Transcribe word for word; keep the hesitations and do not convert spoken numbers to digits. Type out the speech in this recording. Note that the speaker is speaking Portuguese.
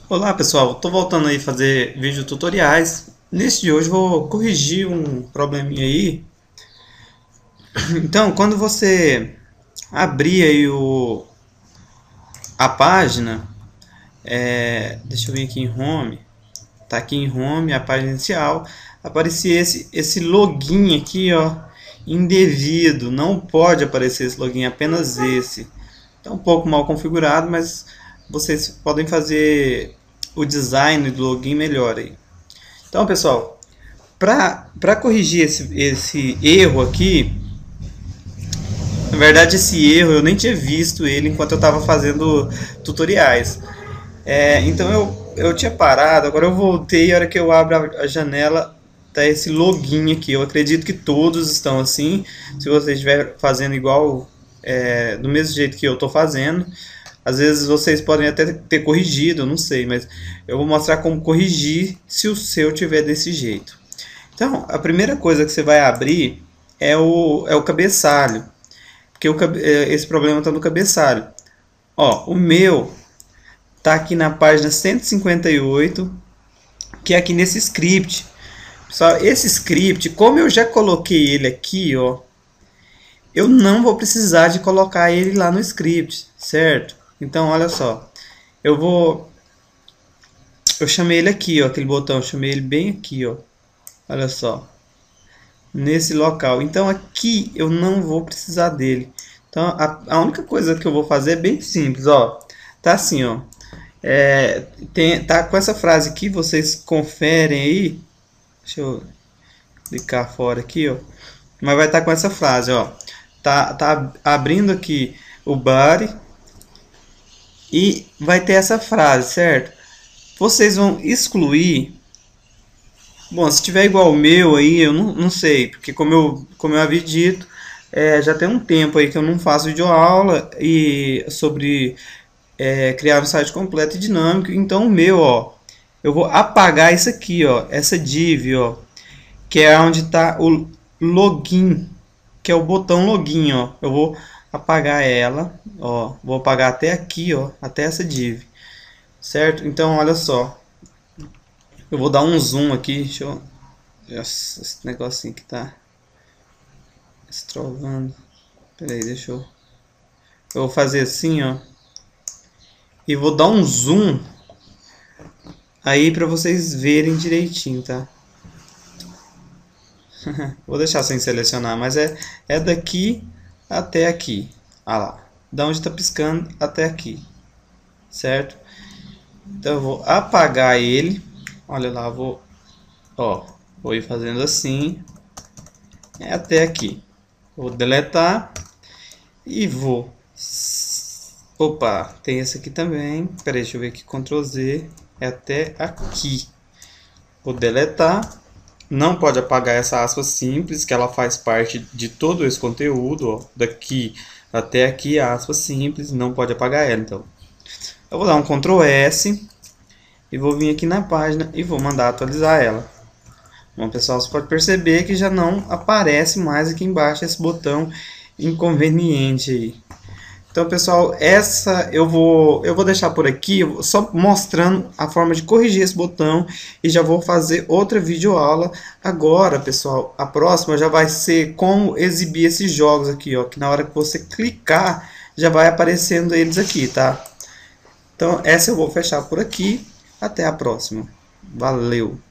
Olá pessoal, estou voltando aí a fazer vídeo tutoriais. Neste de hoje vou corrigir um probleminha aí. Então, quando você abrir aí o, a página, é, deixa eu vir aqui em Home, tá aqui em Home, a página inicial, aparecia esse, esse login aqui, ó, indevido. Não pode aparecer esse login, apenas esse. Está um pouco mal configurado, mas vocês podem fazer o design do login melhor aí. Então, pessoal, para corrigir esse, esse erro aqui, na verdade esse erro eu nem tinha visto ele enquanto eu estava fazendo tutoriais. É, então eu, eu tinha parado, agora eu voltei, a hora que eu abro a, a janela tá esse login aqui. Eu acredito que todos estão assim. Se você estiver fazendo igual, é, do mesmo jeito que eu estou fazendo, às vezes vocês podem até ter corrigido, eu não sei, mas eu vou mostrar como corrigir se o seu tiver desse jeito. Então, a primeira coisa que você vai abrir é o, é o cabeçalho, porque o, esse problema está no cabeçalho. Ó, o meu tá aqui na página cento e cinquenta e oito, que é aqui nesse script. Pessoal, esse script, como eu já coloquei ele aqui, ó, eu não vou precisar de colocar ele lá no script, certo? Então, olha só, eu vou, eu chamei ele aqui, ó, aquele botão, eu chamei ele bem aqui, ó, olha só, nesse local. Então aqui eu não vou precisar dele. Então a, a única coisa que eu vou fazer é bem simples, ó, tá assim, ó, é, tem, tá com essa frase aqui, vocês conferem aí, deixa eu clicar fora aqui, ó, mas vai estar tá com essa frase, ó, tá, tá abrindo aqui o body e vai ter essa frase, certo? Vocês vão excluir. Bom, se tiver igual o meu aí, eu não, não sei, porque como eu, como eu havia dito, é, já tem um tempo aí que eu não faço videoaula e sobre é, criar um site completo e dinâmico. Então o meu, ó, eu vou apagar isso aqui, ó, essa div, ó, que é onde está o login, que é o botão login, ó. Eu vou apagar ela, ó, vou apagar até aqui, ó, até essa div, certo? Então olha só, eu vou dar um zoom aqui, deixa eu... Nossa, esse negocinho que tá estrovando. Pera aí, deixa eu... Eu vou fazer assim, ó. E vou dar um zoom aí pra vocês verem direitinho, tá? Vou deixar sem selecionar, mas é, é daqui até aqui. Ah lá. Da onde tá piscando até aqui. Certo? Então eu vou apagar ele. Olha lá, vou... Ó, vou ir fazendo assim. É até aqui. Vou deletar. E vou... Opa, tem esse aqui também. Pera aí, deixa eu ver aqui. Ctrl Z. É até aqui. Vou deletar. Não pode apagar essa aspa simples, que ela faz parte de todo esse conteúdo. Ó. Daqui até aqui, a aspa simples. Não pode apagar ela, então. Eu vou dar um Ctrl S. E vou vir aqui na página e vou mandar atualizar ela. Bom, pessoal, você pode perceber que já não aparece mais aqui embaixo esse botão inconveniente aí. Então, pessoal, essa eu vou, eu vou deixar por aqui, só mostrando a forma de corrigir esse botão e já vou fazer outra videoaula. Agora, pessoal, a próxima já vai ser como exibir esses jogos aqui, ó, que na hora que você clicar já vai aparecendo eles aqui, tá? Então, essa eu vou fechar por aqui. Até a próxima. Valeu!